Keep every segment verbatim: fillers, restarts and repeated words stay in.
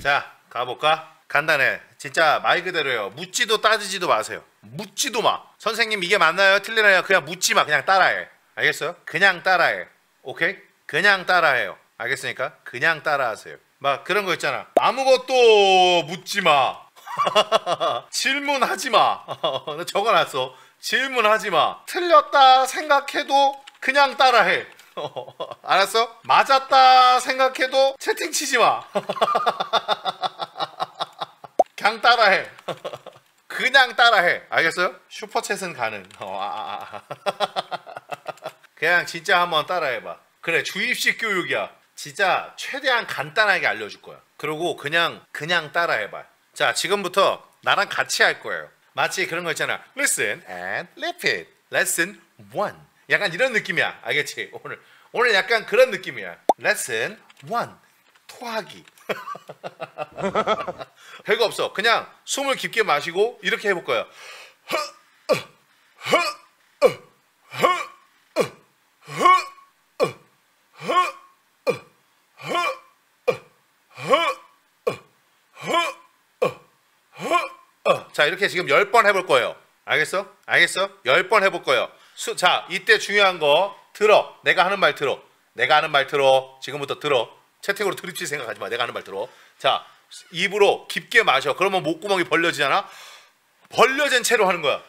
자, 가볼까? 간단해. 진짜 말 그대로예요. 묻지도 따지지도 마세요. 묻지도 마. 선생님 이게 맞나요? 틀리나요? 그냥 묻지 마. 그냥 따라해. 알겠어요? 그냥 따라해. 오케이? 그냥 따라해요. 알겠으니까? 그냥 따라하세요. 막 그런 거 있잖아. 아무것도 묻지 마. 질문하지 마. 적어놨어. 질문하지 마. 틀렸다 생각해도 그냥 따라해. 알았어? 맞았다 생각해도 채팅 치지 마. 그냥 따라해. 그냥 따라해. 알겠어요? 슈퍼챗은 가능. 어, 아, 아. 그냥 진짜 한번 따라해봐. 그래, 주입식 교육이야. 진짜 최대한 간단하게 알려줄 거야. 그리고 그냥 그냥 따라해봐. 자, 지금부터 나랑 같이 할 거예요. 마치 그런 거 있잖아. Listen and repeat. Lesson one. 약간 이런 느낌이야. 알겠지? 오늘 오늘 약간 그런 느낌이야. Lesson one. 토하기. 별거 없어. 그냥 숨을 깊게 마시고 이렇게 해볼 거야. 자, 이렇게 지금 열 번 해볼 거예요. 알겠어? 알겠어? 열 번 해볼 거예요. 수, 자, 이때 중요한 거 들어. 내가 하는 말 들어. 내가 하는 말 들어. 지금부터 들어. 채팅으로 드립칠 생각하지 마. 내가 하는 말 들어. 자, 입으로 깊게 마셔. 그러면 목구멍이 벌려지잖아. 벌려진 채로 하는 거야.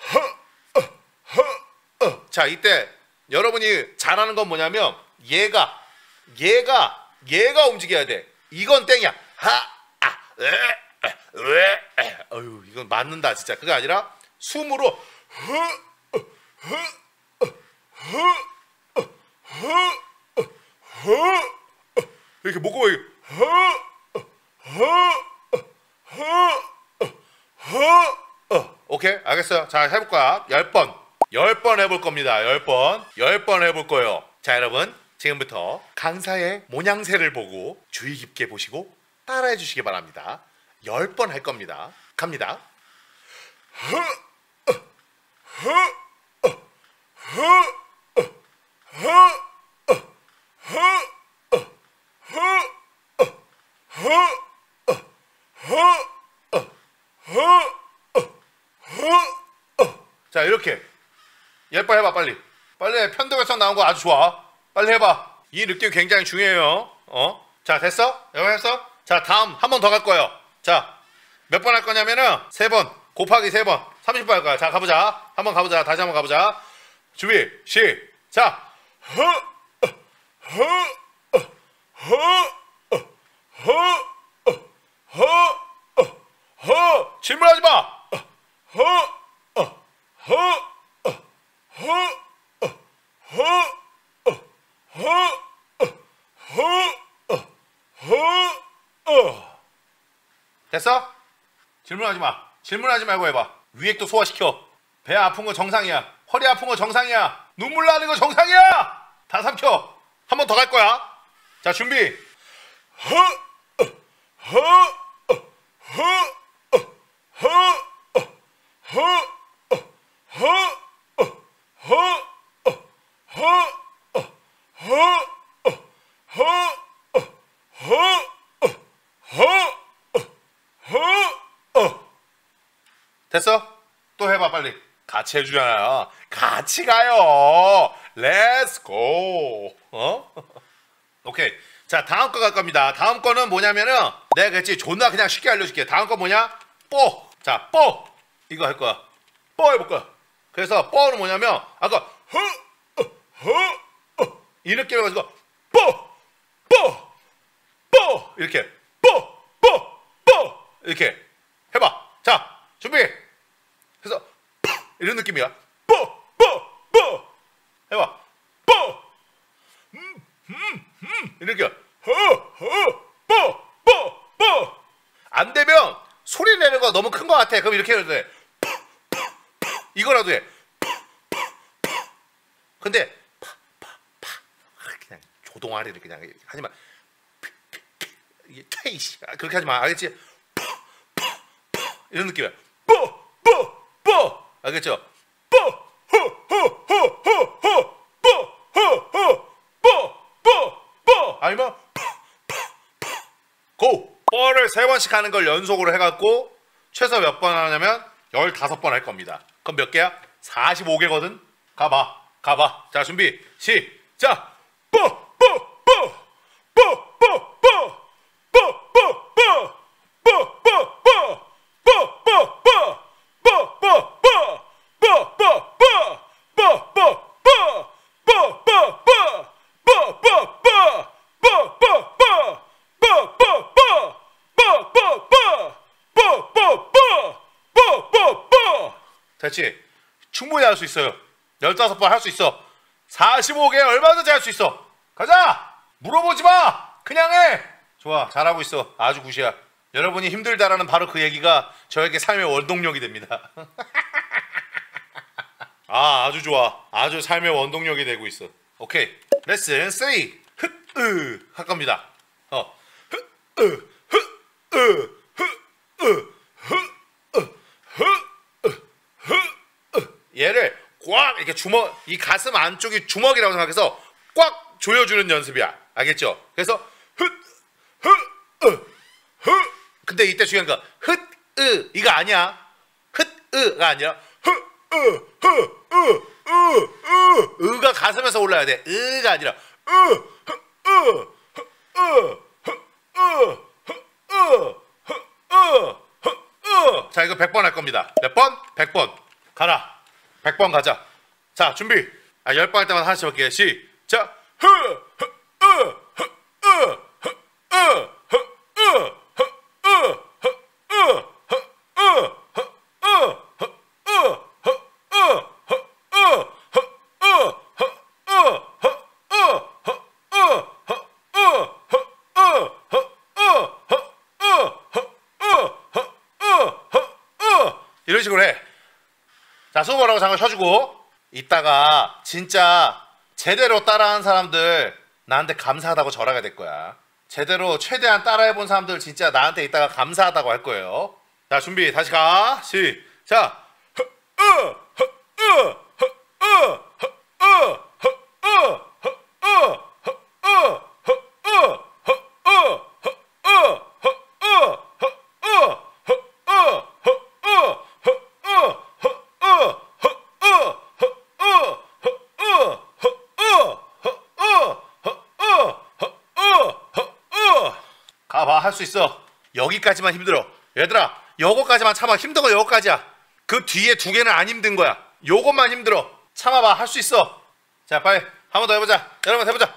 자, 이때 여러분이 잘하는 건 뭐냐면 얘가 얘가 얘가 움직여야 돼. 이건 땡이야. 하, 아, 에, 에, 에. 어휴, 이건 맞는다 진짜. 그게 아니라 숨으로 이렇게 목구멍이 오케이? 알겠어요? 자, 해볼 거야. 열 번. 열 번 해볼 겁니다. 열 번. 열 번 해볼 거예요. 자, 여러분. 지금부터 강사의 모양새를 보고 주의 깊게 보시고 따라해 주시기 바랍니다. 열 번 할 겁니다. 갑니다. 자, 이렇게 열 번 해봐. 빨리 빨리. 편도결석 나온 거 아주 좋아. 빨리 해봐. 이 느낌 굉장히 중요해요. 어? 자, 됐어? 여기 했어? 자, 다음 한 번 더 갈 거예요. 자, 몇 번 할 거냐면은 세 번 곱하기 세 번 삼십 번 할 거야. 자, 가보자. 한번 가보자. 다시 한번 가보자. 준비 시작. 질문하지 마. 됐어? 질문하지 마. 질문하지 말고 해봐. 위액도 소화시켜. 배 아픈 거 정상이야. 허리 아픈 거 정상이야. 눈물 나는 거 정상이야. 다 삼켜. 한 번 더 갈 거야. 자, 준비. 됐어? 또 해봐. 빨리. 같이 해주잖아. 같이 가요. Let's go. 어? 오케이. 자, 다음 거 갈 겁니다. 다음 거는 뭐냐면은 내가 그랬지. 존나 그냥 쉽게 알려줄게. 다음 거 뭐냐? 뽀. 자, 뽀. 이거 할 거야. 뽀 해볼 거야. 그래서 뽀는 뭐냐면 아까 허, 허, 허, 이 느낌 해가지고 뽀, 뽀, 뽀 이렇게 뽀, 뽀, 뽀 이렇게 해봐. 자, 준비. 그래서 이런 느낌이야. 뽀, 뽀, 뽀 해봐. 뽀, 음, 음, 음 이렇게 허, 허, 뽀, 뽀, 뽀. 안 되면 소리 내는 거 너무 큰 거 같아. 그럼 이렇게 해도 돼. 뽀, 뽀, 뽀. 이거라도 해. 뽀, 뽀, 뽀. 근데 파, 파, 파. 그냥 조동아리를 그냥 하지 마. 이게 퇴이씨 그렇게 하지 마. 알겠지? 뽀, 뽀, 뽀. 이런 느낌이야. 뽀, 뽀, 뽀. 알겠죠? 뽀, 허, 허, 허, 허, 허. 뽀, 허, 허, 뽀, 뽀, 뽀. 아니면 뽀, 뽀, 뽀. 고. 뽀를 이걸 세 번씩 하는 걸 연속으로 해갖고 최소 몇 번 하냐면 열다섯 번 할 겁니다. 그럼 몇 개야? 사십오 개거든? 가봐. 가봐. 자, 준비. 시작. 뽀! 뽀! 뽀! 뽀! 뽀! 뽀! 뽀! 뽀! 뽀! 뽀! 뽀! 뽀! 됐지? 충분히 할 수 있어요. 열다섯 번 할 수 있어. 사십오 개 얼마든지 할 수 있어. 가자! 물어보지 마! 그냥 해! 좋아, 잘하고 있어. 아주 굿이야. 여러분이 힘들다라는 바로 그 얘기가 저에게 삶의 원동력이 됩니다. 아, 아주 좋아. 아주 삶의 원동력이 되고 있어. 오케이. 레슨 삼. 흐으 할 겁니다. 어. 흐으 흐으 흐으 흐으 흐으 얘를 꽉 이렇게 주먹, 이 가슴 안쪽이 주먹이라고 생각해서 꽉 조여주는 연습이야. 알겠죠? 그래서 흐흐으 흐. 근데 이때 중요한 거 흐으 이거 아니야. 흐으가 아니라 흐으흐으으으 으가 가슴에서 올라야 돼. 으가 아니라 으으으으으으으으으으으으 자, 이거 백 번 할 겁니다. 몇 번? 백 번. 가라. 백 번 가자. 자, 준비. 아, 십 번 할 때마다 하나씩 할게요. 시작. 이런 식으로 해. 자, 수고하라고 잠깐 쉬어주고. 이따가 진짜 제대로 따라한 사람들 나한테 감사하다고 절하게 될 거야. 제대로 최대한 따라해본 사람들 진짜 나한테 이따가 감사하다고 할 거예요. 자, 준비. 다시 가. 시작. 가봐. 할 수 있어. 여기까지만 힘들어. 얘들아, 요거까지만 참아. 힘든 거 요거까지야. 그 뒤에 두 개는 안 힘든 거야. 요것만 힘들어. 참아봐. 할 수 있어. 자, 빨리 한 번 더 해보자. 여러분 해보자.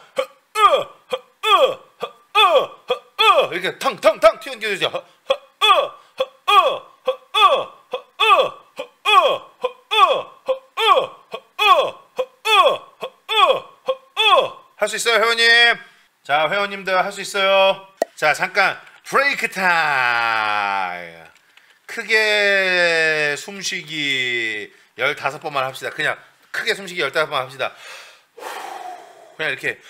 이렇게 텅텅텅 튀어나오죠. 할 수 있어요, 회원님. 자, 회원님들 할 수 있어요. 자, 잠깐 브레이크 타임. 크게 숨쉬기 열다섯 번만 합시다. 그냥 크게 숨쉬기 열다섯 번 합시다. 그냥 이렇게.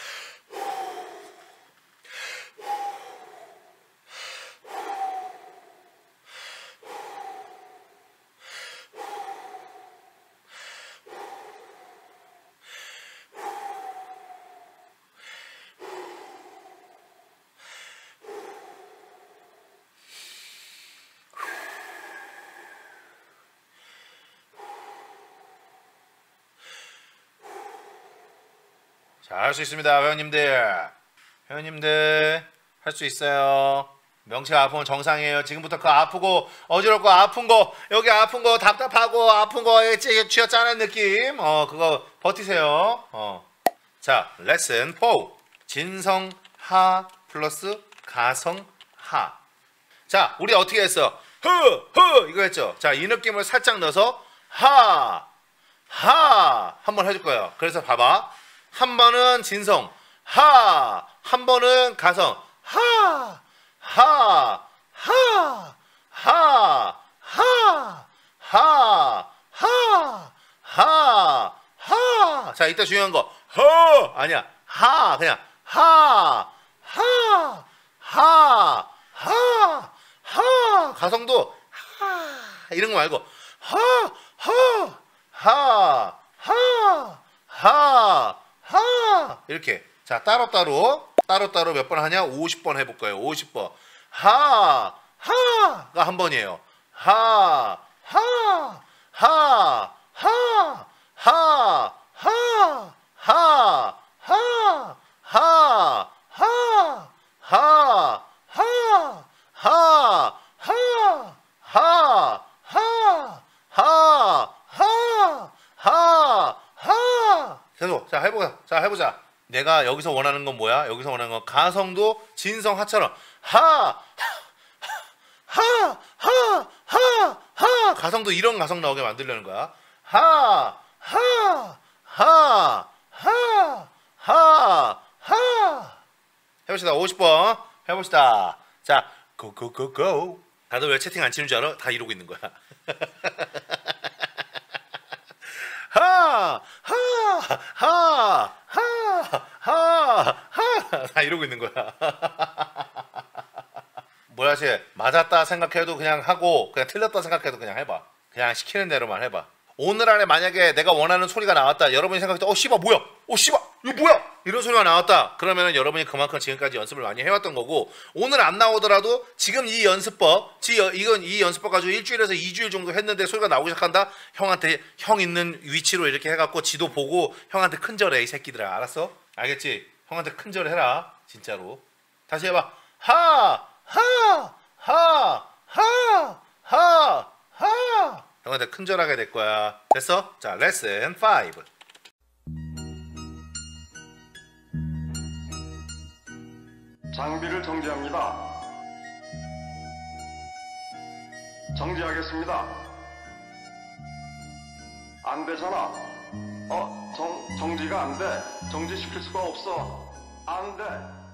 자, 할 수 있습니다, 회원님들. 회원님들 할 수 있어요. 명치가 아프면 정상이에요. 지금부터 그 아프고 어지럽고 아픈 거, 여기 아픈 거 답답하고 아픈 거에 쥐어짜는 느낌, 어 그거 버티세요. 어. 자, 레슨 사. 진성하 플러스 가성하. 자, 우리 어떻게 했어? 흐흐 이거 했죠. 자, 이 느낌을 살짝 넣어서 하 하 한번 해줄 거예요. 그래서 봐봐. 한 번은 진성 하, 한 번은 가성 하, 하, 하, 하, 하, 하, 하, 하, 하. 자, 이때 중요한 거 허 아니야. 하 그냥 하, 하, 하, 하, 하. 가성도 하 이런 거 말고 하, 하, 하, 하, 하, 하 이렇게. 자, 따로따로 따로따로 몇 번 하냐? 오십 번 해볼 거예요. 오십 번 하, 하가 한 번이에요. 하, 하, 하, 하, 하, 하, 하, 하, 하, 하, 하, 하, 하, 하, 하, 하, 하, 하, 하, 하. 계속 자 해보자. 자 해보자. 내가 여기서 원하는 건 뭐야? 여기서 원하는 건 가성도 진성 하처럼 하, 하, 하, 하, 하. 가성도 이런 가성 나오게 만들려는 거야. 하, 하, 하, 하, 하, 하. 해봅시다. 오십 번 해봅시다. 자, 고고고고. 다들 왜 채팅 안 치는 줄 알아? 다 이러고 있는 거야. 하, 하, 하, 하, 하, 하. 다 이러고 있는 거야. 뭐야, 쟤 맞았다 생각해도 그냥 하고 그냥 틀렸다 생각해도 그냥 해봐. 그냥 시키는 대로만 해봐. 오늘 안에 만약에 내가 원하는 소리가 나왔다. 여러분이 생각할 때 어 씨발 뭐야? 어 씨발 이거 뭐야? 이런 소리가 나왔다. 그러면은 여러분이 그만큼 지금까지 연습을 많이 해왔던 거고 오늘 안 나오더라도 지금 이 연습법, 지 이건 이 연습법 가지고 일주일에서 이주일 정도 했는데 소리가 나오기 시작한다. 형한테 형 있는 위치로 이렇게 해갖고 지도 보고 형한테 큰절해 이 새끼들아. 알았어? 알겠지? 형한테 큰절해라 진짜로. 다시 해봐. 하, 하, 하, 하, 하, 하. 형한테 큰절하게 될 거야. 됐어? 자, 레슨 오. 장비를 정지합니다. 정지하겠습니다. 안 되잖아. 어, 정, 정지가 안 돼. 정지시킬 수가 없어. 안 돼.